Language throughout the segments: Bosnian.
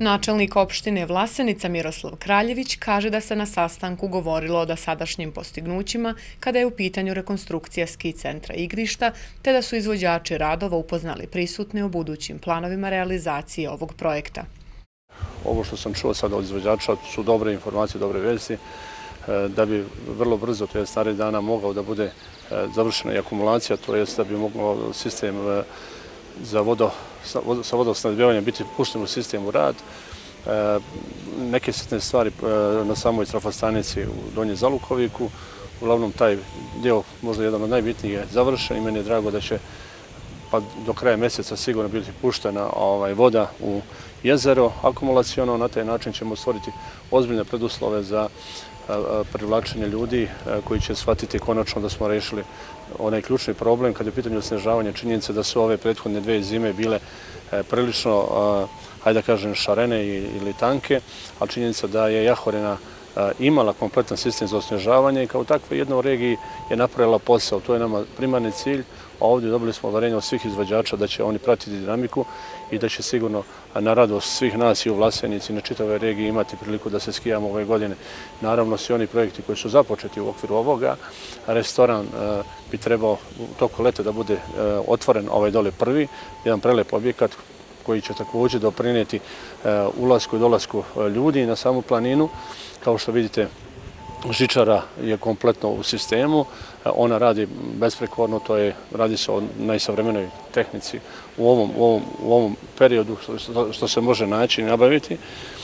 Načelnik opštine Vlasenica Miroslav Kraljević kaže da se na sastanku govorilo o dosadašnjim postignućima kada je u pitanju rekonstrukcija ski centra Igrišta, te da su izvođači radova upoznali prisutne o budućim planovima realizacije ovog projekta. Ovo što sam čuo sada od izvođača su dobre informacije, dobre vesti, da bi vrlo brzo, to je narednih dana, mogao da bude završena i akumulacija, to jest da bi mogao sistem sa vodosnabdevanjem biti pušten u sistem u rad. Neke sitne stvari na samoj trafostanici u Donjem Zalukoviku, uglavnom taj dio, možda jedan od najbitnijih, je završen i meni je drago da će pa do kraja mjeseca sigurno biti puštena voda u jezero akumulaciono. Na taj način ćemo stvoriti ozbiljne preduslove za privlačenje ljudi koji će shvatiti konačno da smo rešili onaj ključni problem kada je u pitanju snežavanja. Činjenice da su ove prethodne 2 zime bile prilično, hajde da kažem, šarene ili tanke, ali činjenica da je Jahorina imala kompletan sistem za osnežavanje i kao takva jedna u regiji je napravila posao. To je nama primarni cilj, a ovdje dobili smo uverenje od svih izvođača da će oni pratiti dinamiku i da će sigurno na radost svih nas i u Vlasenici i na čitavoj regiji imati priliku da se skijamo ove godine. Naravno, svi oni projekti koji su započeti u okviru ovoga, restoran bi trebao u toku leta da bude otvoren dole prvi, jedan prelep objekat koji će također doprinijeti ulasku i dolasku ljudi na samu planinu. Kao što vidite, žičara je kompletno u sistemu, ona radi besprekorno, radi se o najsavremenoj tehnici u ovom periodu što se može naći i nabaviti.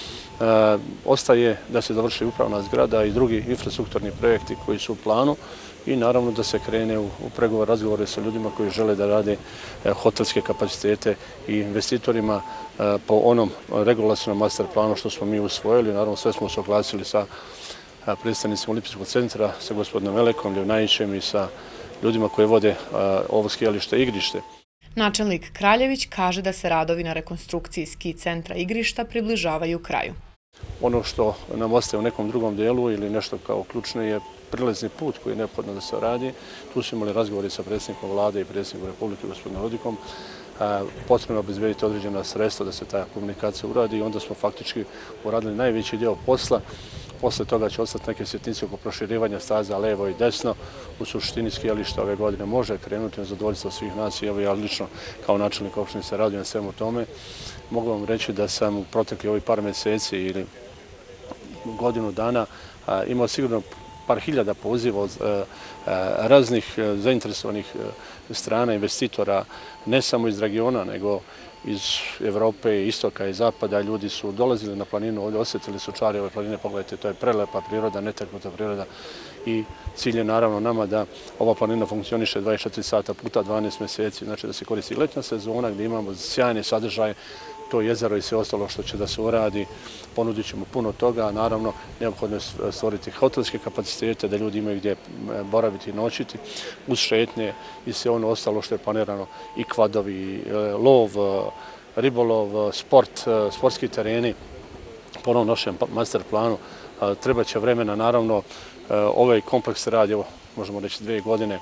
Ostaje da se završi upravna zgrada i drugi infrastrukturni projekti koji su u planu i naravno da se krene u razgovore sa ljudima koji žele da rade hotelske kapacitete i investitorima po onom regulacionom master planu što smo mi usvojili. Naravno, sve smo se oglasili sa predstavnicima Olimpijskog centra, sa gospodinom Elekom, Ljevnajićem i sa ljudima koji vode ovo skijalište Igrište. Načelnik Kraljević kaže da se radovi na rekonstrukciji ski centra Igrišta približavaju kraju. Ono što nam ostaje u nekom drugom dijelu ili nešto kao ključno je prilezni put koji je neophodno da se radi. Tu smo imali razgovori sa predsjednikom vlade i predsjednikom Republike, gospodinom Rodikom. Potrebno obezbediti određena sredstva da se ta komunikacija uradi i onda smo faktički uradili najveći dio posla. Posle toga će ostati neke sitnice oko proširivanja staza levo i desno. U suštini skijališta ove godine može krenuti na zadovoljstvo svih nas i evo ja lično kao načelnik opštine se radujem svemu tome. Mogu vam reći da sam u protekli ovih par mjeseci ili godinu dana imao sigurno par hiljada poziva od raznih zainteresovanih strana investitora, ne samo iz regiona, nego iz Evrope, istoka i zapada. Ljudi su dolazili na planinu, ovdje osjetili su čari ove planine, pogledajte, to je prelepa priroda, netaknuta priroda i cilj je naravno nama da ova planina funkcioniše 24 sata puta 12 mjeseci, znači da se koristi letnja sezona gdje imamo sjajne sadržaje, to jezero i sve ostalo što će da se uradi, ponudit ćemo puno toga, a naravno neophodno je stvoriti hotelske kapacitete da ljudi imaju gdje boraviti i noćiti, uz šetnje i sve ono ostalo što je planirano, i kvadovi, lov, ribolov, sportski tereni, po onom našem master planu. Treba će vremena, naravno, ovaj kompleks se radi, možemo reći 2 godine,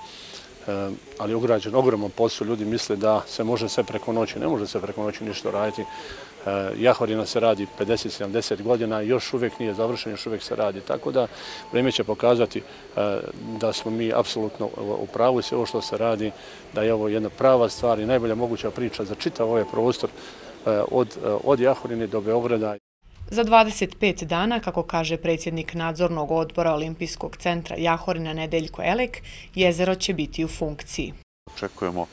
ali je ugrađen ogroman posao. Ljudi misle da se može sve preko noći. Ne može se preko noći ništa raditi. Jahorina se radi 50-70 godina i još uvijek nije završen, još uvijek se radi. Tako da vrijeme će pokazati da smo mi apsolutno u pravu i sve ovo što se radi, da je ovo jedna prava stvar i najbolja moguća priča za čitav ovaj prostor od Jahorine do Beograda. Za 25 dana, kako kaže predsjednik nadzornog odbora Olimpijskog centra Jahorina Nedeljko Elek, jezero će biti u funkciji. Očekujemo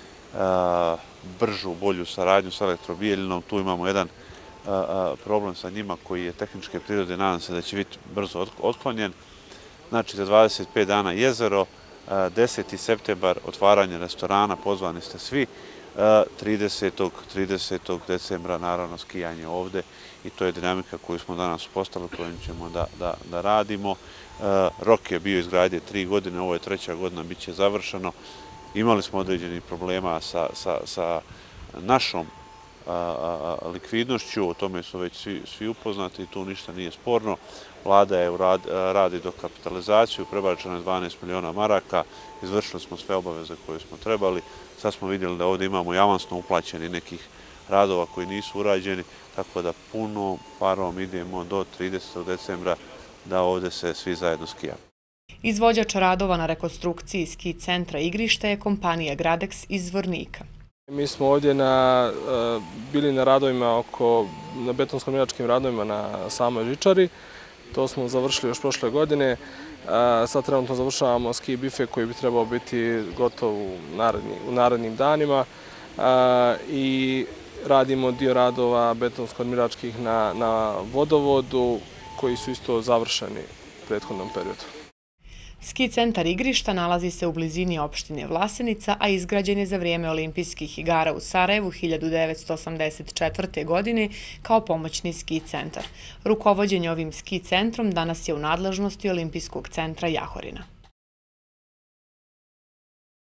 bržu, bolju saradnju sa Elektrobijeljinom. Tu imamo jedan problem sa njima koji je tehničke prirode, nadam se da će biti brzo otklonjen. Znači, za 25 dana jezero, 10. septembar otvaranje restorana, pozvani ste svi. 30. decembra naravno skijanje ovde i to je dinamika koju smo danas postavili, kojom ćemo da radimo. Rok je bio izgradnje 3 godine, ovo je 3. godina, bit će završeno. Imali smo određenih problema sa našom likvidnošću, o tome su već svi upoznati i tu ništa nije sporno. Vlada radi dokapitalizaciju, prebačeno je 12 miliona maraka, izvršili smo sve obaveze koje smo trebali. Sad smo vidjeli da ovdje imamo i avansno uplaćeni nekih radova koji nisu urađeni, tako da puno parom idemo do 30. decembra da ovdje se svi zajedno skijamo. Izvođač radova na rekonstrukciji ski centra igrišta je kompanija Gradex iz Zvornika. Mi smo ovdje bili na radovima na betonsko-armiračkim radovima na samoj žičari. To smo završili još prošle godine. Sad trenutno završavamo ski bife koji bi trebao biti gotov u narednim danima i radimo dio radova betonsko-armiračkih na vodovodu koji su isto završeni u prethodnom periodu. Ski centar igrišta nalazi se u blizini opštine Vlasenica, a izgrađen je za vrijeme Olimpijskih igara u Sarajevu 1984. godine kao pomoćni ski centar. Rukovođenje ovim ski centrom danas je u nadležnosti Olimpijskog centra Jahorina.